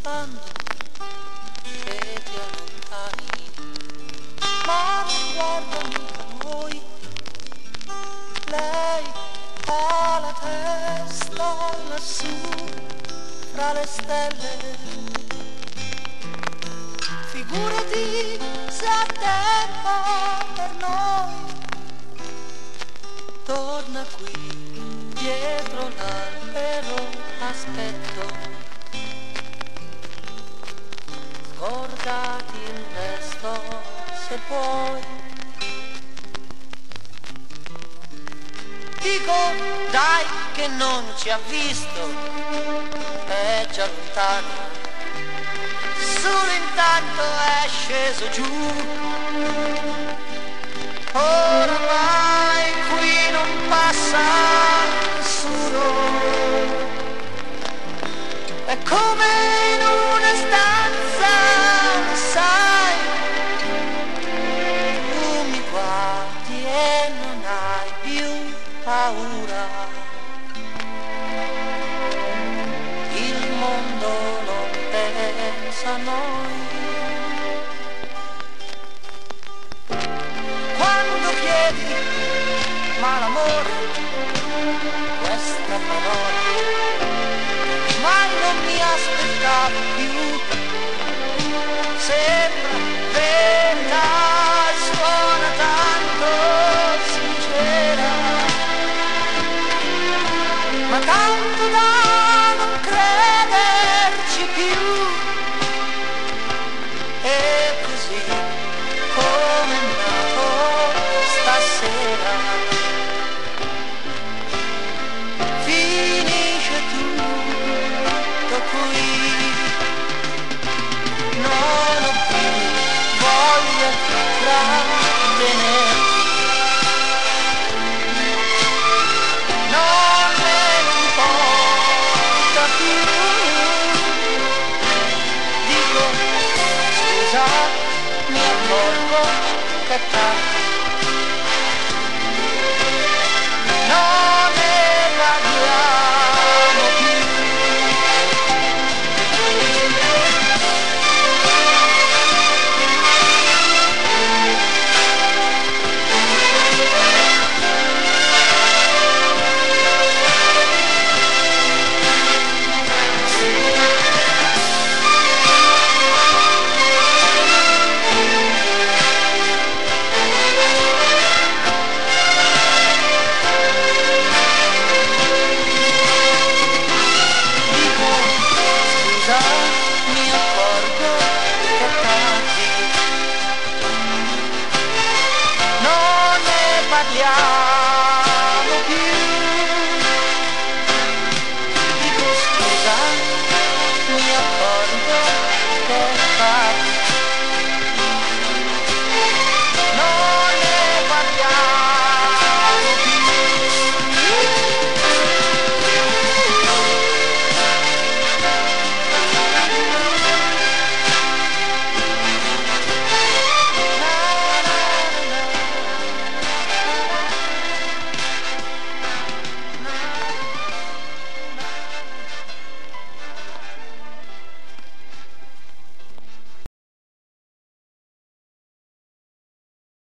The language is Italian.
quando che ti allontani, ma non guarda mica noi. Lei ha la testa lassù fra le stelle. Figurati se ha tempo per noi. Torna qui dietro l'albero, aspetto. Scordati il resto se puoi. Dico dai che non ci ha visto, è già lontano. Solo intanto è sceso giù. Oramai qui non passa nessuno. È come in una stanza, lo sai. Tu mi guardi e non hai più paura. Il mondo non pensa a noi. Quando chiedi ma l'amore, questa parola mai non mi aspettavo più. Sembra verità e suona tanto sincera, ma tanto da non crederci più. E così come è nato stasera finisce tutto qui. Non ho più voglia di trattenerti, non me ne importa più. Dico scusa, mi accorgo che è tardi. Non ne parliamo più. Mi accorgo che è tardi, non ne parliamo.